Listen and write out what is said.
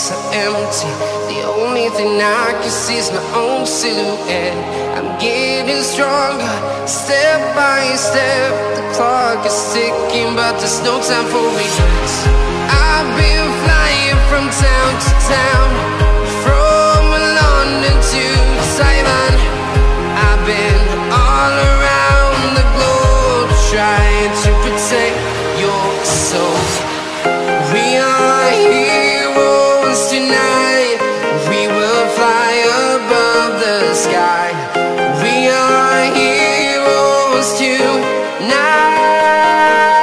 so empty. The only thing I can see is my own silhouette. I'm getting stronger, step by step. The clock is ticking, but there's no time for regrets. I've been flying from town to town,